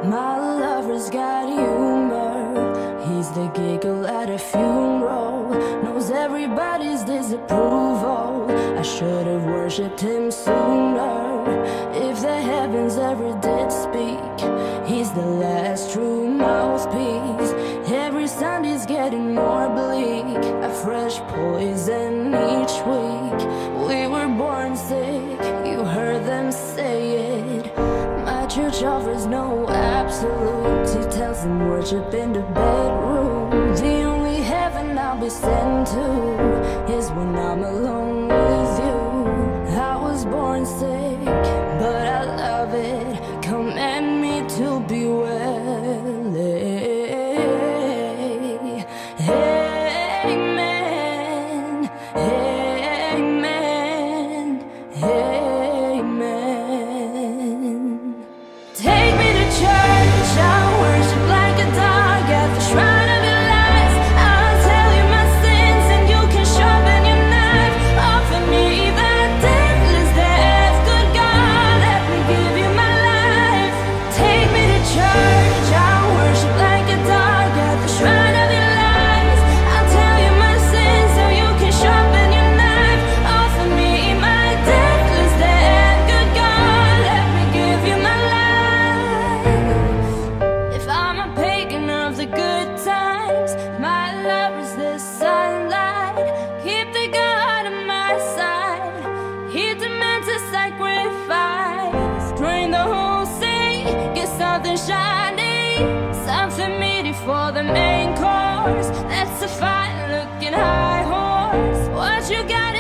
My lover's got humor. He's the giggle at a funeral. Knows everybody's disapproval. I should have worshipped him sooner. If the heavens ever did speak, he's the last true mouthpiece. Every Sunday's getting more bleak. A fresh poison each week. We were born sick, you heard them say it. My church offers no absolutes. He tells them worship in the bedroom. The only heaven I'll be sent to is when I'm alone with you. I was born sick, but I love it. Command me to be well. Amen. Amen. Amen. Take me to church, I'll worship like a dog at the shrine of your lies. I'll tell you my sins and you can sharpen your knife. Offer me that deathless death. Good God, let me give you my life. Take me to church, I'll worship like a dog at the shrine of your lies. I'll tell you my sins so you can sharpen your knife. Offer me my deathless death. Good God, let me give you my life. If I'm a pagan of the good times, my lover's the sunlight. Keep the God on my side. He demands a sacrifice. Drain the whole sea, get something shiny, something meaty for the main course. That's a fine looking high horse. What you got?